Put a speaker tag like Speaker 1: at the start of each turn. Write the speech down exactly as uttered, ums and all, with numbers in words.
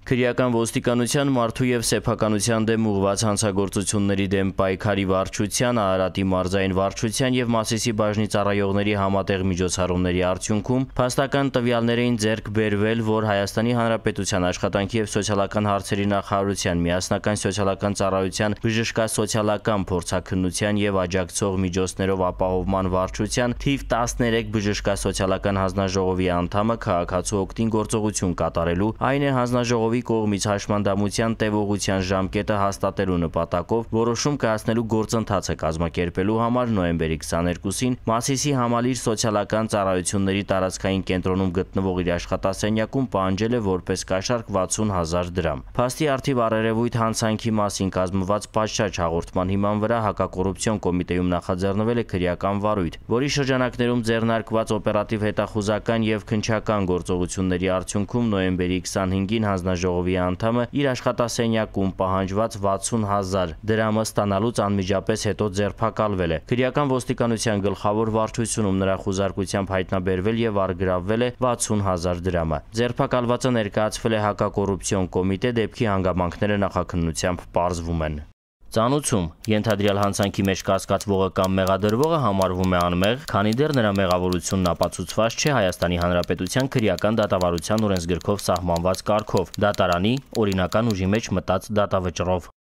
Speaker 1: Քրեական ոստիկանության մարդու և սեփականության դեմ ուղղված հանցագործությունների դեմ պայքարի վարչության, Արարատի մարզային վարչության և Մասիսի բաժնի ծառայողների համատեղ միջոցառումների արդյունքում փաստական տվյալներ էին ձեռք բերվել, որ Հայաստանի Հանրապետության աշխատանքի և սոցիալական հարցերի նախարարության միասնական սոցիալական ծառայության բժշկասոցիալական փորձաքննության և աջակցող միջոցներով ապահովման վարչության թիվ տասներեք բժշկասոցիալական հանձնաժողովի անդամը քաղաքացու օգտին գործողություն կատարելու, այն է հանձնաժողովի կողմից հաշմանդամության տևողության ժամկետը հաստատելու նպատակով որոշում կայացնելու գործընթաց է կազմակերպելու համար նոյեմբերի քսաներկուսին Մասիսի համալիր սոցիալական ծառայությունների տարածքային կենտրոնում գտնվող իր աշխատասենյակում պահանջել է որպես կաշառք վաթսուն հազար դրամ։ Փաստի առթիվ առերևույթ հանցանքի մասին կազմված պատշաճ հաղորդման հիման վրա հակակոռուպցիոն կոմիտեում նախաձեռնվել է քրեական վարույթ, որի շրջանակներում ձեռնարկված օպերատիվ հետախուզական և քննչական գործողությունների արդյունքում նոյեմբերի քսանհինգին հանձնաժողովի անդամը իր աշխատասենյակում պահանջված վաթսուն հազար դրամը ստանալուց անմիջապես հետո ձերբակալվել է։ Քրեական ոստիկանության գլխավոր վարչությունում նրա խուզարկությամբ հայտնաբերվել և առգրավվել է վաթսուն հազար դրամը։ Ձերբակալվածը ներկայացվել է հակակոռուպցիոն կոմիտե, դեպքի հանգամանքները նախաքննությամբ պարզվում են։ Ծանուցում ենթադրյալ հանցանքի մեջ կասկածվողը կամ մեղադրվողը համարվում է անմեղ, քանի դեռ նրա մեղավորությունն ապացուցված չէ Հայաստանի Հանրապետության քրեական դատավարության օրենսգրքով սահմանված կարգով՝ դատարանի օրինական ուժի մեջ մտած դատավճռով։